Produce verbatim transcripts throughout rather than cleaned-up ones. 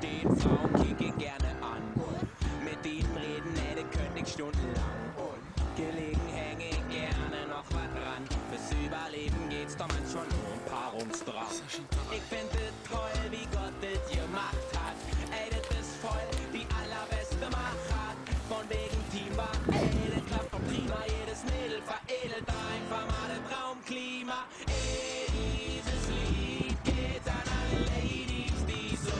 stehen Frauen, kick ihn gerne an. Mit ihnen reden, ey, die könnte ich stundenlang. Gelegen hänge ich gerne noch was dran. Fürs Überleben geht's doch manchmal nur ein paar Rumstrang. Ich find es toll, wie Gott das gemacht hat. Ey, das ist voll die allerbeste Machart. Von wegen Teamwork, ey, das klappt doch prima. Jedes Mädel veredelt einfach mal das Raumklima. Ey, dieses Lied geht an alle Ladies, die so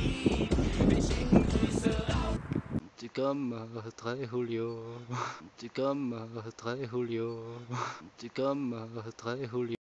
lieb. Wir schicken Grüße raus. Die Gamma drei Julio, die Gamma drei Julio, die Gamma drei Julio.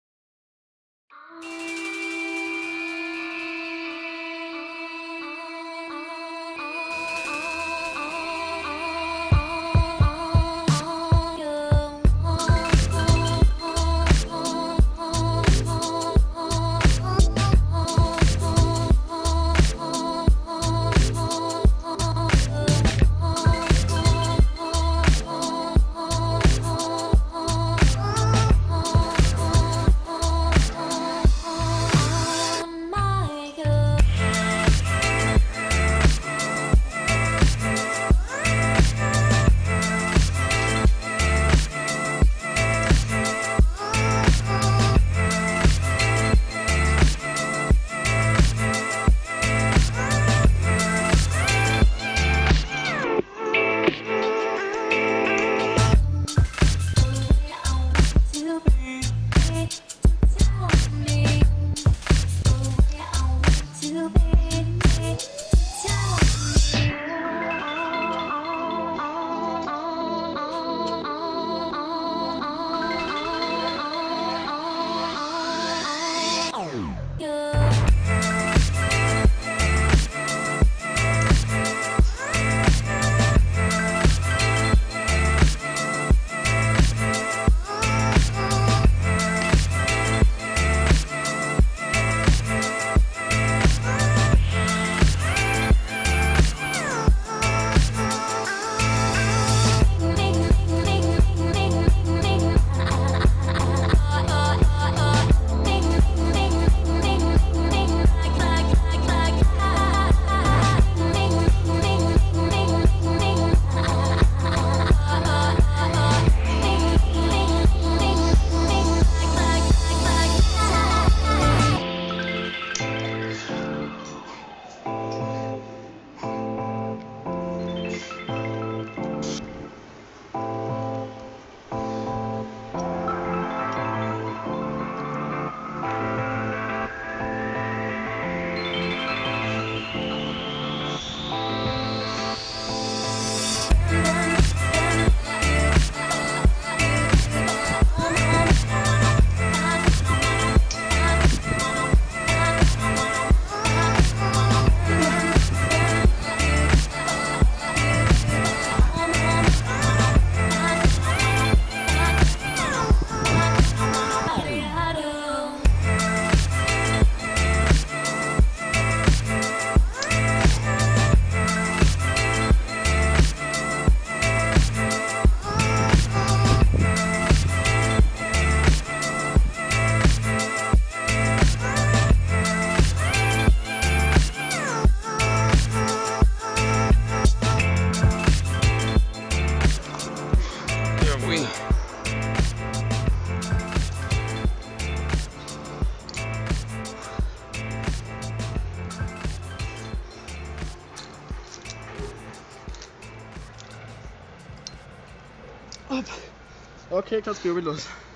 Okay, kannst du los.